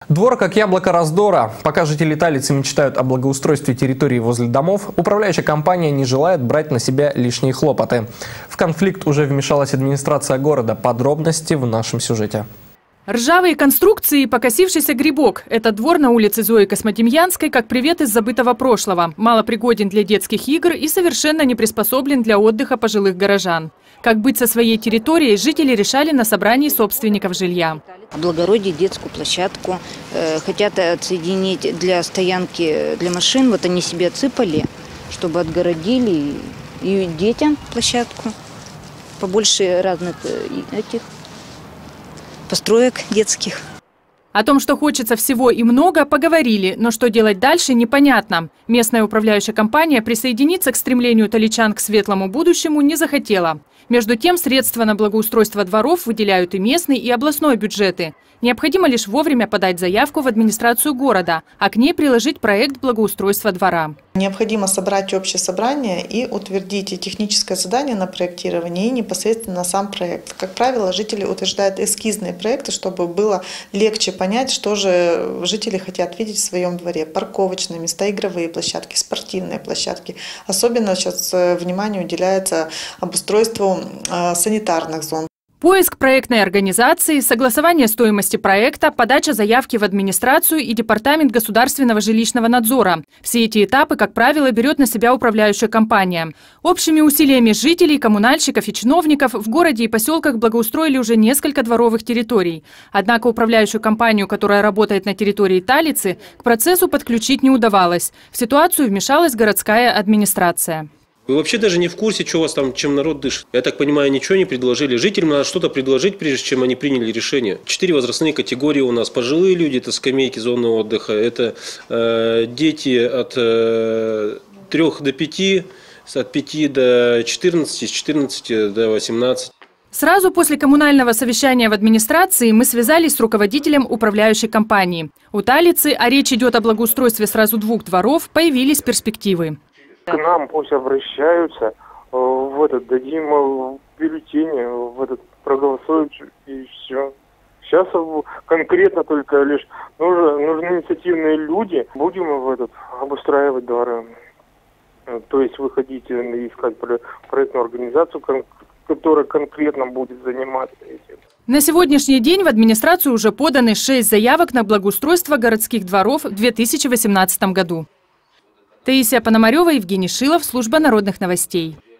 Двор как яблоко раздора. Пока жители Талицы мечтают о благоустройстве территории возле домов, управляющая компания не желает брать на себя лишние хлопоты. В конфликт уже вмешалась администрация города. Подробности в нашем сюжете. Ржавые конструкции и покосившийся грибок – это двор на улице Зои Космодемьянской как привет из забытого прошлого. Малопригоден для детских игр и совершенно не приспособлен для отдыха пожилых горожан. Как быть со своей территорией, жители решали на собрании собственников жилья. Облагородить детскую площадку, хотят отсоединить для стоянки для машин. Вот они себе отсыпали, чтобы отгородили и детям площадку. Побольше разных построек детских. О том, что хочется всего и много, поговорили, но что делать дальше, непонятно. Местная управляющая компания присоединиться к стремлению таличан к светлому будущему не захотела. Между тем, средства на благоустройство дворов выделяют и местный, и областной бюджеты. Необходимо лишь вовремя подать заявку в администрацию города, а к ней приложить проект благоустройства двора. Необходимо собрать общее собрание и утвердить техническое задание на проектирование и непосредственно сам проект. Как правило, жители утверждают эскизные проекты, чтобы было легче понять, что же жители хотят видеть в своем дворе. Парковочные места, игровые площадки, спортивные площадки. Особенно сейчас внимание уделяется обустройству санитарных зон. Поиск проектной организации, согласование стоимости проекта, подача заявки в администрацию и Департамент государственного жилищного надзора. Все эти этапы, как правило, берет на себя управляющая компания. Общими усилиями жителей, коммунальщиков и чиновников в городе и поселках благоустроили уже несколько дворовых территорий. Однако управляющую компанию, которая работает на территории Талицы, к процессу подключить не удавалось. В ситуацию вмешалась городская администрация. Вы вообще даже не в курсе, что у вас там, чем народ дышит. Я так понимаю, ничего не предложили. Жителям надо что-то предложить, прежде чем они приняли решение. 4 возрастные категории у нас. Пожилые люди – это скамейки, зоны отдыха. Это дети от 3 до 5, от 5 до 14, с 14 до 18. Сразу после коммунального совещания в администрации мы связались с руководителем управляющей компании. У Талицы, а речь идет о благоустройстве сразу 2 дворов, появились перспективы. К нам пусть обращаются, дадим бюллетени, проголосуют и все. Сейчас конкретно только лишь нужны инициативные люди. Будем обустраивать дворы. То есть выходить и искать проектную организацию, которая конкретно будет заниматься этим. На сегодняшний день в администрацию уже поданы 6 заявок на благоустройство городских дворов в 2018 году. Таисия Пономарева, Евгений Шилов, служба народных новостей.